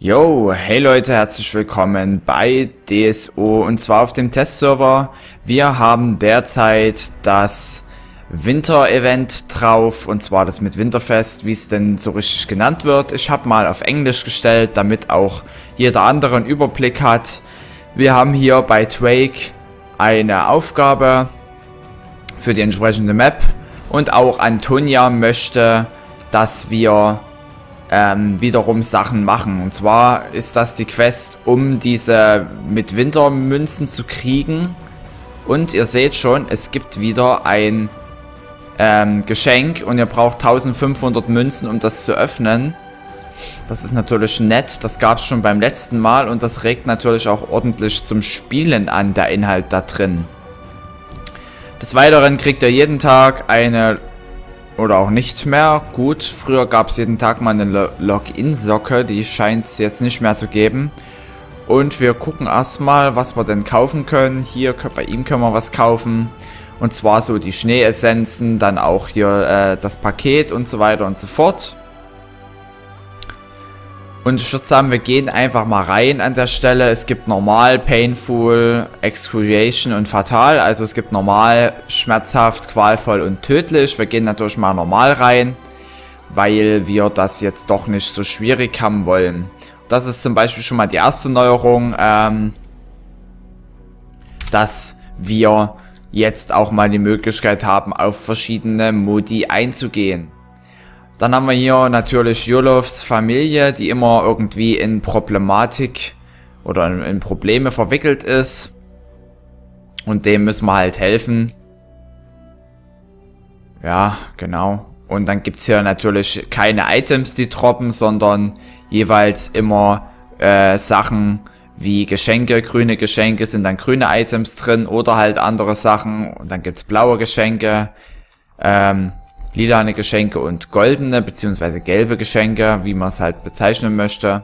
Yo, hey Leute, herzlich willkommen bei DSO und zwar auf dem Testserver. Wir haben derzeit das Winter-Event drauf und zwar das mit Winterfest, wie es denn so richtig genannt wird. Ich habe mal auf Englisch gestellt, damit auch jeder andere einen Überblick hat. Wir haben hier bei Drake eine Aufgabe für die entsprechende Map und auch Antonia möchte, dass wir wiederum Sachen machen. Und zwar ist das die Quest, um diese mit Wintermünzen zu kriegen. Und ihr seht schon, es gibt wieder ein Geschenk und ihr braucht 1500 Münzen, um das zu öffnen. Das ist natürlich nett, das gab es schon beim letzten Mal und das regt natürlich auch ordentlich zum Spielen an, der Inhalt da drin. Des Weiteren kriegt ihr jeden Tag eine, oder auch nicht mehr, gut, früher gab es jeden Tag mal eine Login-Socke, die scheint es jetzt nicht mehr zu geben. Und wir gucken erstmal, was wir denn kaufen können. Hier, bei ihm können wir was kaufen. Und zwar so die Schneeessenzen, dann auch hier das Paket und so weiter und so fort. Und ich würde sagen, wir gehen einfach mal rein an der Stelle. Es gibt normal, painful, excruciation und fatal. Also es gibt normal, schmerzhaft, qualvoll und tödlich. Wir gehen natürlich mal normal rein, weil wir das jetzt doch nicht so schwierig haben wollen. Das ist zum Beispiel schon mal die erste Neuerung, dass wir jetzt auch mal die Möglichkeit haben, auf verschiedene Modi einzugehen. Dann haben wir hier natürlich Jolovs Familie, die immer irgendwie in Problematik oder in Probleme verwickelt ist. Und dem müssen wir halt helfen. Ja, genau. Und dann gibt es hier natürlich keine Items, die droppen, sondern jeweils immer Sachen wie Geschenke. Grüne Geschenke sind dann grüne Items drin oder halt andere Sachen. Und dann gibt es blaue Geschenke. Lilane Geschenke und goldene bzw. gelbe Geschenke, wie man es halt bezeichnen möchte.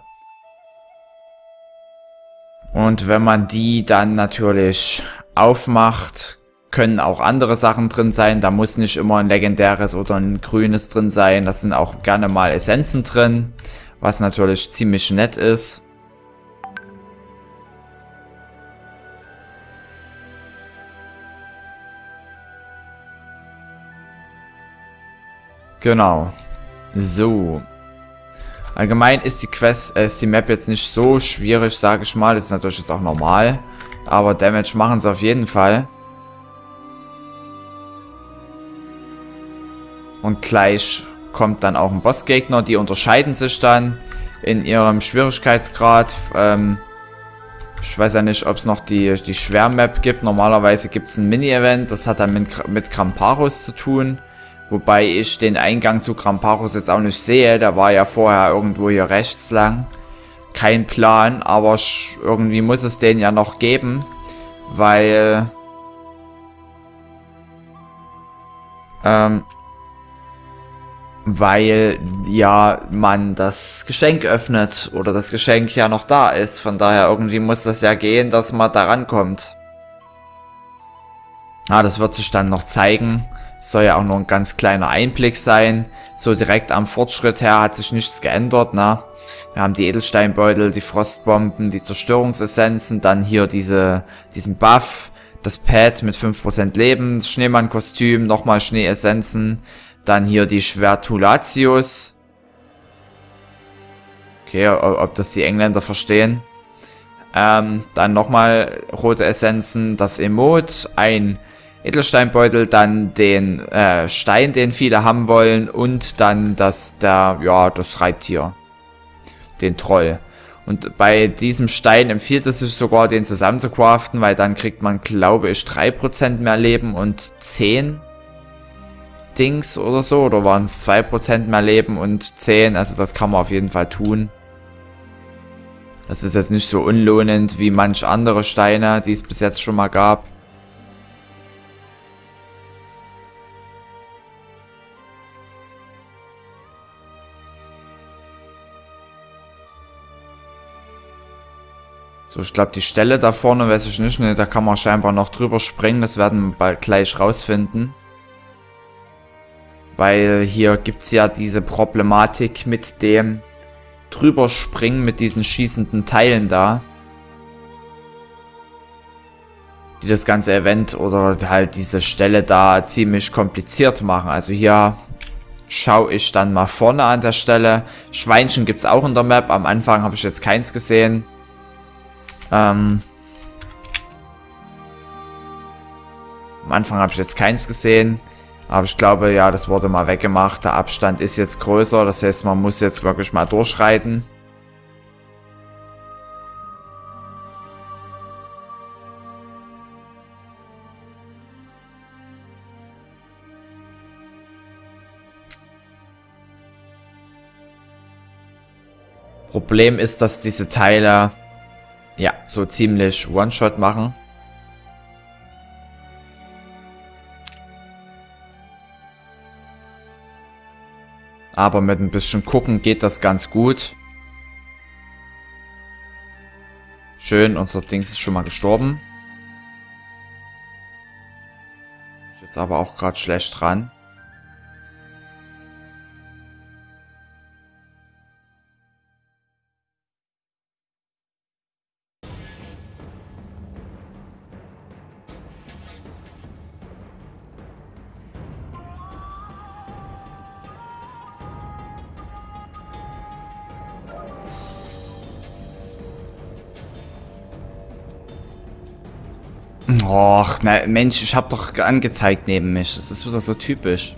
Und wenn man die dann natürlich aufmacht, können auch andere Sachen drin sein. Da muss nicht immer ein legendäres oder ein grünes drin sein. Das sind auch gerne mal Essenzen drin, was natürlich ziemlich nett ist. Genau. So. Allgemein ist die Quest, ist die Map jetzt nicht so schwierig, sage ich mal. Das ist natürlich jetzt auch normal. Aber Damage machen sie auf jeden Fall. Und gleich kommt dann auch ein Bossgegner. Die unterscheiden sich dann in ihrem Schwierigkeitsgrad. Ich weiß ja nicht, ob es noch die Schwermap gibt. Normalerweise gibt es ein Mini-Event. Das hat dann mit Gramparos zu tun. Wobei ich den Eingang zu Gramparos jetzt auch nicht sehe. Der war ja vorher irgendwo hier rechts lang. Kein Plan, aber irgendwie muss es den ja noch geben. Weil ja man das Geschenk öffnet oder das Geschenk ja noch da ist. Von daher irgendwie muss das ja gehen, dass man da rankommt. Ah, das wird sich dann noch zeigen. Soll ja auch nur ein ganz kleiner Einblick sein. So direkt am Fortschritt her hat sich nichts geändert, ne? Wir haben die Edelsteinbeutel, die Frostbomben, die Zerstörungsessenzen, dann hier diesen Buff, das Pad mit 5% Leben, das Schneemann-Kostüm, nochmal Schneeessenzen, dann hier die Schwertulatius. Okay, ob das die Engländer verstehen. Dann nochmal rote Essenzen, das Emote, ein Edelsteinbeutel, dann den Stein, den viele haben wollen und dann das Reittier, den Troll. Und bei diesem Stein empfiehlt es sich sogar, den zusammen zu craften, weil dann kriegt man, glaube ich, 3% mehr Leben und 10 Dings oder so, oder waren es 2% mehr Leben und 10, also das kann man auf jeden Fall tun. Das ist jetzt nicht so unlohnend wie manch andere Steine, die es bis jetzt schon mal gab. So, ich glaube, die Stelle da vorne, weiß ich nicht, ne, da kann man scheinbar noch drüber springen. Das werden wir bald gleich rausfinden. Weil hier gibt es ja diese Problematik mit dem drüber springen mit diesen schießenden Teilen da, die das ganze Event oder halt diese Stelle da ziemlich kompliziert machen. Also hier schaue ich dann mal vorne an der Stelle. Schweinchen gibt es auch in der Map. Am Anfang habe ich jetzt keins gesehen. Am Anfang habe ich jetzt keins gesehen. Aber ich glaube, ja, das wurde mal weggemacht. Der Abstand ist jetzt größer. Das heißt, man muss jetzt wirklich mal durchschreiten. Problem ist, dass diese Teile ja so ziemlich One-Shot machen. Aber mit ein bisschen Gucken geht das ganz gut. Schön, unser Dings ist schon mal gestorben. Ist jetzt aber auch gerade schlecht dran. Och, na Mensch, ich hab doch angezeigt neben mich. Das ist wieder so typisch.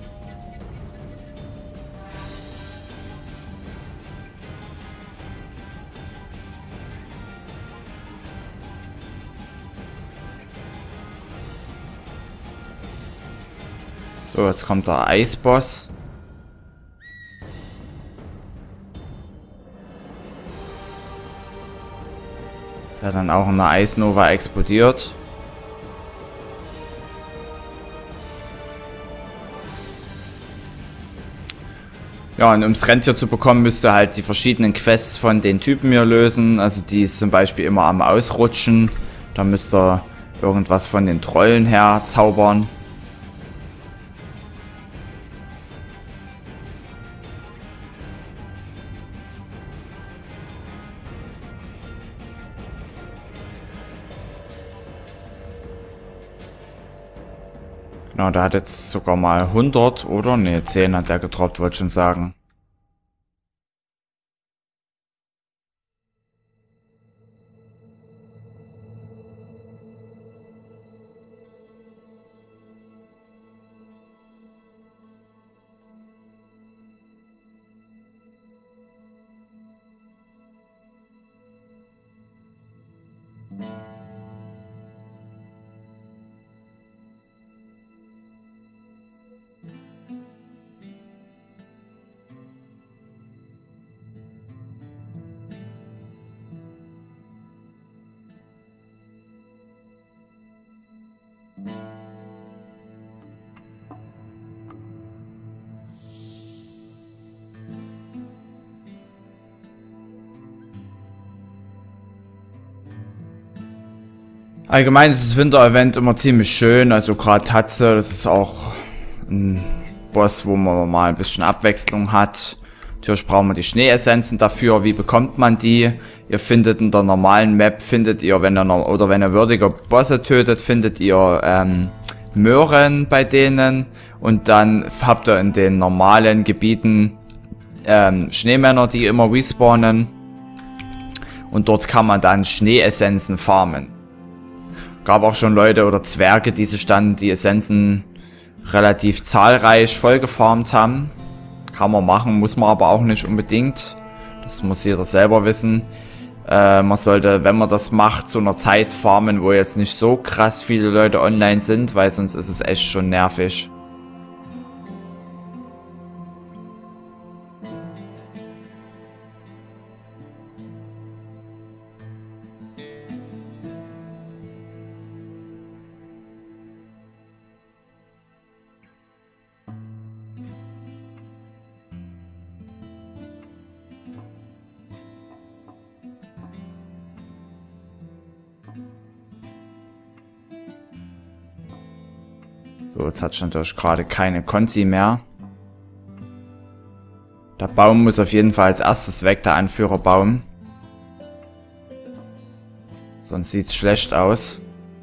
So, jetzt kommt der Eisboss. Der dann auch in der Eisnova explodiert. Ja, und um das Rentier zu bekommen, müsst ihr halt die verschiedenen Quests von den Typen hier lösen. Also die ist zum Beispiel immer am Ausrutschen. Da müsst ihr irgendwas von den Trollen her zaubern. Genau, der hat jetzt sogar mal 100, oder? Ne, 10 hat der gedroppt, wollte ich schon sagen. Allgemein ist das Winter-Event immer ziemlich schön, also gerade Tatze, das ist auch ein Boss, wo man mal ein bisschen Abwechslung hat. Natürlich brauchen wir die Schneeessenzen dafür. Wie bekommt man die? Ihr findet in der normalen Map, wenn ihr würdige Bosse tötet, findet ihr Möhren bei denen. Und dann habt ihr in den normalen Gebieten Schneemänner, die immer respawnen. Und dort kann man dann Schneeessenzen farmen. Gab auch schon Leute oder Zwerge, die sich dann die Essenzen relativ zahlreich vollgefarmt haben. Kann man machen, muss man aber auch nicht unbedingt. Das muss jeder selber wissen. Man sollte, wenn man das macht, zu einer Zeit farmen, wo jetzt nicht so krass viele Leute online sind, weil sonst ist es echt schon nervig. So, jetzt hat ich natürlich gerade keine Konzi mehr. Der Baum muss auf jeden Fall als erstes weg, der Anführerbaum. Sonst sieht es schlecht aus.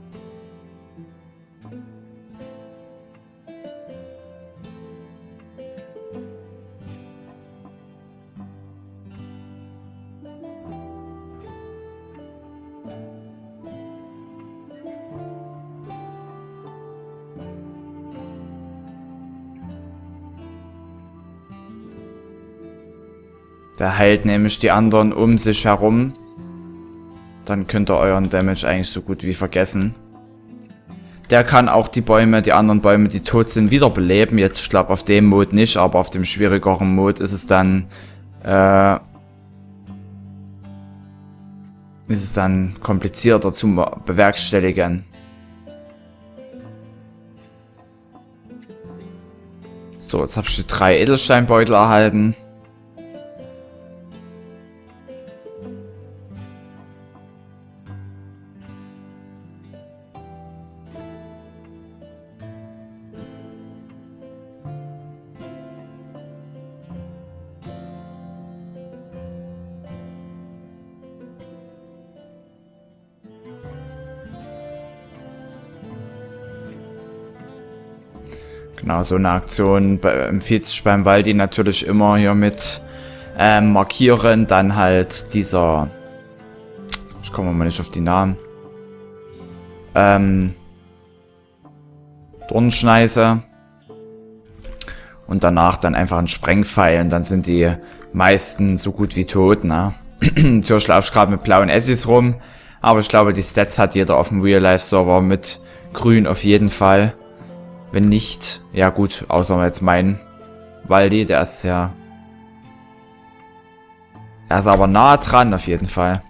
Der heilt nämlich die anderen um sich herum. Dann könnt ihr euren Damage eigentlich so gut wie vergessen. Der kann auch die Bäume, die anderen Bäume, die tot sind, wiederbeleben. Jetzt, ich glaube, auf dem Mode nicht, aber auf dem schwierigeren Mode ist es dann komplizierter zu bewerkstelligen. So, jetzt habe ich die 3 Edelsteinbeutel erhalten. Genau, so eine Aktion empfiehlt sich beim Waldi natürlich immer hier mit markieren. Dann halt dieser... Ich komme mal nicht auf die Namen. Dornschneise. Und danach dann einfach ein Sprengpfeil. Und dann sind die meisten so gut wie tot, ne? Natürlich laufe ich gerade mit blauen Essis rum. Aber ich glaube, die Stats hat jeder auf dem Real-Life-Server mit grün auf jeden Fall. Wenn nicht, ja gut, außer jetzt mein Waldi, der ist ja... Er ist aber nah dran auf jeden Fall.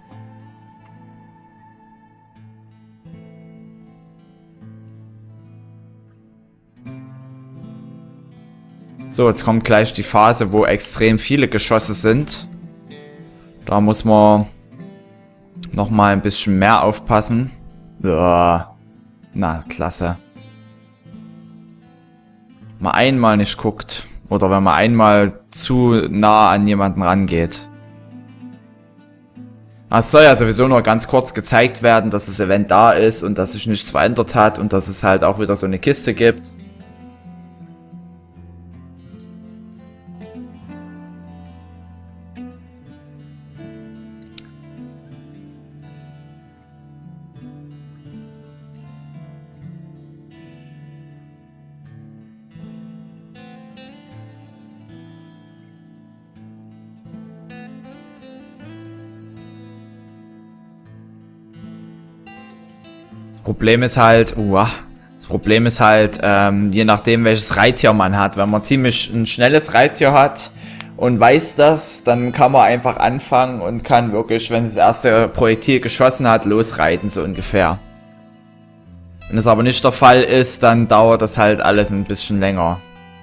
So, jetzt kommt gleich die Phase, wo extrem viele Geschosse sind. Da muss man nochmal ein bisschen mehr aufpassen. Ja. Na, klasse. Man einmal nicht guckt. Oder wenn man einmal zu nah an jemanden rangeht. Es soll ja sowieso nur ganz kurz gezeigt werden, dass das Event da ist und dass sich nichts verändert hat und dass es halt auch wieder so eine Kiste gibt. Das Problem ist halt, je nachdem welches Reittier man hat. Wenn man ziemlich ein schnelles Reittier hat und weiß das, dann kann man einfach anfangen und kann wirklich, wenn das erste Projektil geschossen hat, losreiten, so ungefähr. Wenn das aber nicht der Fall ist, dann dauert das halt alles ein bisschen länger.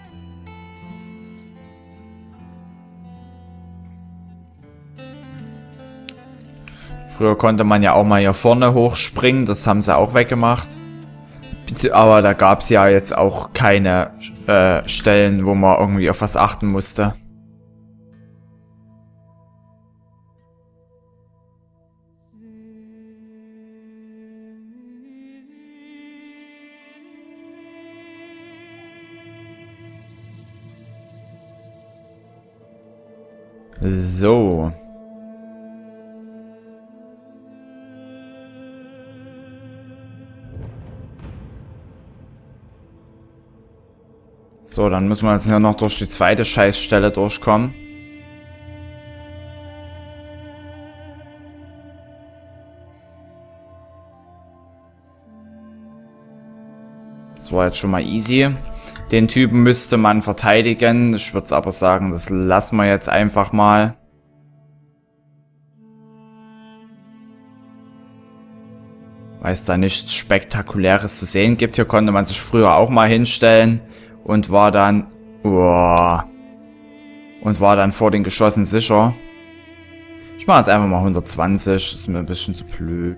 Früher konnte man ja auch mal hier vorne hochspringen, das haben sie auch weggemacht. Aber da gab es ja jetzt auch keine Stellen, wo man irgendwie auf was achten musste. So. So, dann müssen wir jetzt hier noch durch die zweite Scheißstelle durchkommen. Das war jetzt schon mal easy. Den Typen müsste man verteidigen. Ich würde aber sagen, das lassen wir jetzt einfach mal. Weil es da nichts Spektakuläres zu sehen gibt. Hier konnte man sich früher auch mal hinstellen. Und war dann... Uah, und war dann vor den Geschossen sicher. Ich mache jetzt einfach mal 120. Das ist mir ein bisschen zu blöd.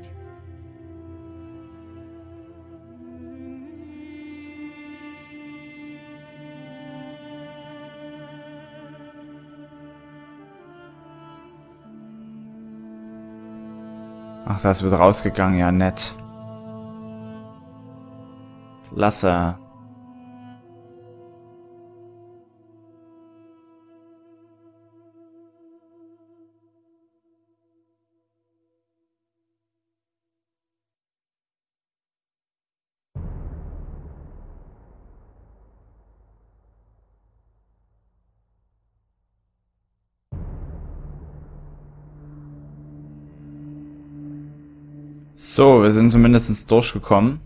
Ach, da ist wieder rausgegangen. Ja, nett. Klasse. So, wir sind zumindest durchgekommen.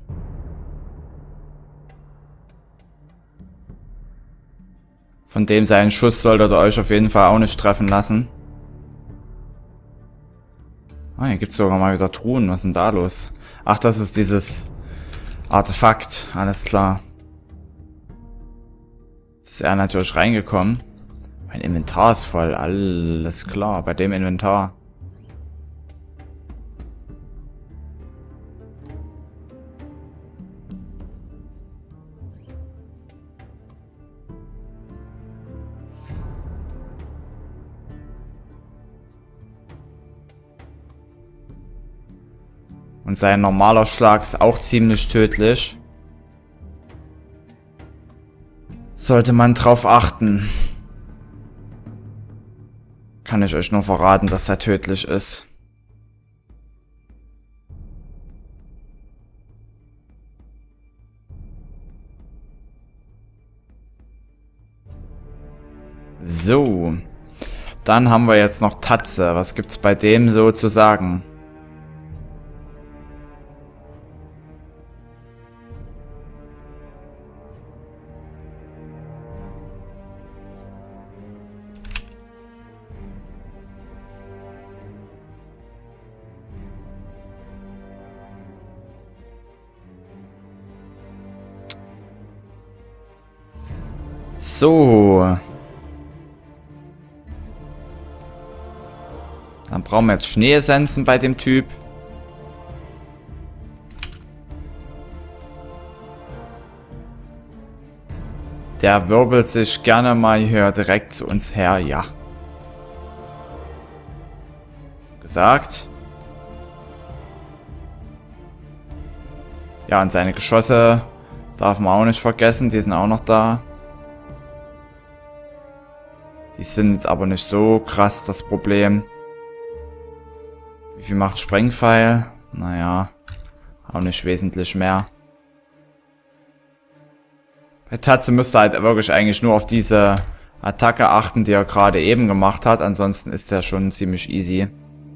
Von dem seinen Schuss solltet ihr euch auf jeden Fall auch nicht treffen lassen. Ah, hier gibt es sogar mal wieder Truhen. Was ist denn da los? Ach, das ist dieses Artefakt. Alles klar. Jetzt ist er natürlich reingekommen. Mein Inventar ist voll. Alles klar, bei dem Inventar. Und sein normaler Schlag ist auch ziemlich tödlich. Sollte man drauf achten. Kann ich euch nur verraten, dass er tödlich ist. So. Dann haben wir jetzt noch Tatze. Was gibt's bei dem so zu sagen? So. Dann brauchen wir jetzt Schneeessenzen bei dem Typ. Der wirbelt sich gerne mal hier direkt zu uns her, ja. Gesagt. Ja, und seine Geschosse darf man auch nicht vergessen, die sind auch noch da. Die sind jetzt aber nicht so krass das Problem. Wie viel macht Sprengpfeil? Naja, auch nicht wesentlich mehr. Bei Tatze müsste halt wirklich eigentlich nur auf diese Attacke achten, die er gerade eben gemacht hat. Ansonsten ist er schon ziemlich easy.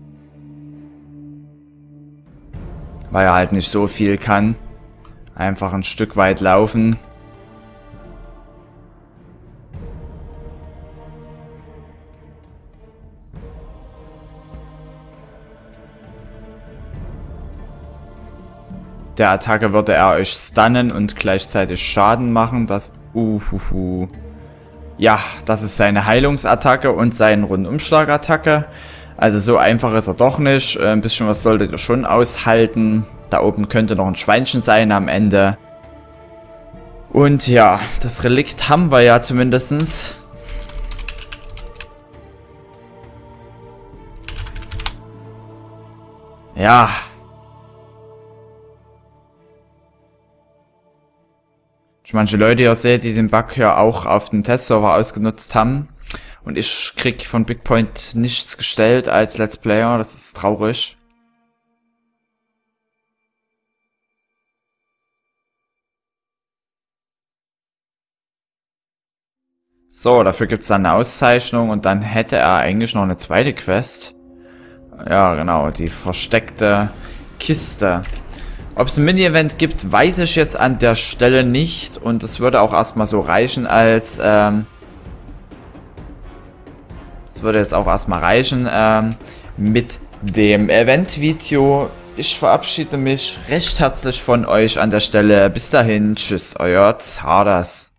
Weil er halt nicht so viel kann. Einfach ein Stück weit laufen. Der Attacke würde er euch stunnen und gleichzeitig Schaden machen. Das Ja, das ist seine Heilungsattacke und seine Rundumschlagattacke. Also so einfach ist er doch nicht. Ein bisschen was solltet ihr schon aushalten. Da oben könnte noch ein Schweinchen sein am Ende. Und ja, das Relikt haben wir ja zumindest. Ja. Manche Leute hier sehe, die den Bug ja auch auf den Testserver ausgenutzt haben. Und ich krieg von Bigpoint nichts gestellt als Let's Player. Das ist traurig. So, dafür gibt es dann eine Auszeichnung und dann hätte er eigentlich noch eine zweite Quest. Ja, genau, die versteckte Kiste. Ob es ein Mini-Event gibt, weiß ich jetzt an der Stelle nicht. Und es würde auch erstmal so reichen als... es würde jetzt auch erstmal reichen mit dem Event-Video. Ich verabschiede mich recht herzlich von euch an der Stelle. Bis dahin, tschüss, euer Zardas.